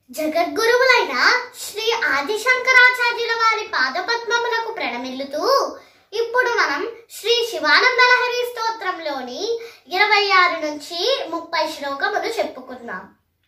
జగద్గురువులైన శ్రీ ఆదిశంకరాచార్యుల వారి పాదపద్మములకు ప్రణమిల్లుతూ ఇప్పుడు మనం శ్రీ శివానంద లహరి స్తోత్రంలోని 26 నుంచి 30 శ్లోకములు చెప్పుకుందాం.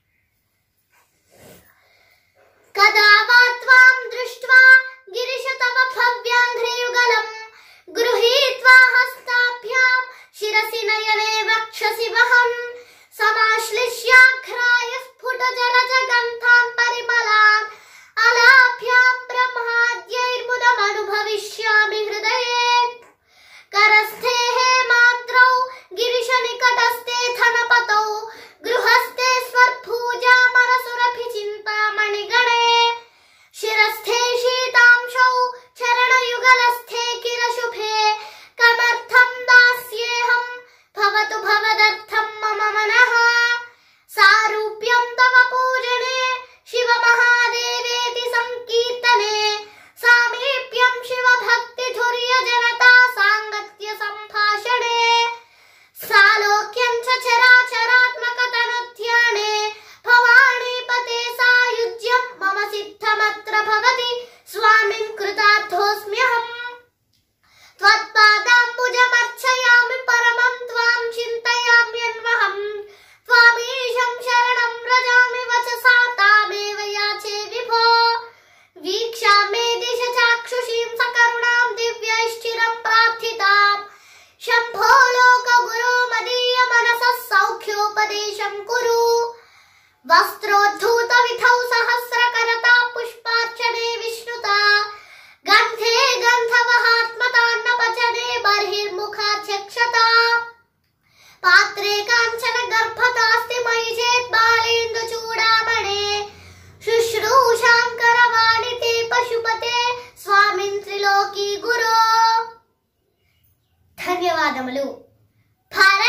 కదా వాత్వాం దృష్ట్వా గిరిశ తవ భవ్యాంఘ్రియుగలం గృహీత్వా హస్తాభ్యాం శిరసి నయనే వక్షసి వహం సమాశ్లిష్యాఘ్రాయ స్ఫుట జలజగంధాన్ పరిమళాన్ అలాభ్యాం బ్రహ్మాద్యైర్ముదమనుభవిష్యామి హృదయే కరస్థే హేమాద్రౌ గిరిశ నికటస్థే ధనపతౌ గృహస్థే స్వర్భూజా మనసురభి చింతామణిగణే శిరస్థే శీతాంశౌ చరణయుగలస్థే కిరశుభే కమర్థం దాస్యేహం భవతు భవదర్థం మమ మనః సారూప్యం తవ పూజనే శివ మహాదేవేతి సంకీర్తనే సామీప్యం శివ భక్తి ధుర్య జనతా సాంగత్య సంభాషణే సాలోక్యం చ చరాచరాత్మక తనుధ్యానే భవానీపతే సాయుజ్యం మమ సిద్ధమత్ర భవతి స్వామిన్ కృతార్థోస్మ్యహం త్వత్పాదాంబుజమర్చయామి పరమం త్వాం చింతయామ్యన్వహం త్వామీశం శరణం వ్రజామి వచసా తామేవ యాచే విభో వీక్షామే దిశ చాక్షుషీం సకరుణాం దివ్యైశ్చిరం ప్రార్థితాం శంభో లోక గురో మదీయ మనసః సౌఖ్యోపదేశం కురు వస్త్రోద్ధూత విధౌ సహస్రకరతా పుష్పార్చనే విష్ణుతా గంధే గంధవహాత్మతాన్నపచనే బర్హిర్ముఖాధ్యక్షతా పాత్రే కాంచన గర్భతాస్తి మయి చేత్ బాలేందు చూడామణే శుశ్రూషాం కరవాణి తే పశుపతే స్వామిన్ త్రిలోకీ గురో. ధన్యవాదములు.